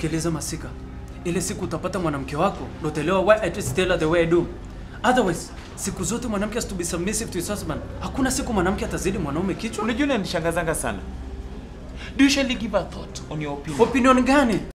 Sikiliza Masika. Ile siku utapata mwanamke wako, ndio utaelewa why I just tell her the way I do. Otherwise, siku zote mwanamke has to be submissive to his husband. Hakuna siku mwanamke atazidi mwanaume kichwa. Unajua nishangaza sana. Do you usually give a thought on your opinion? Opinion gani?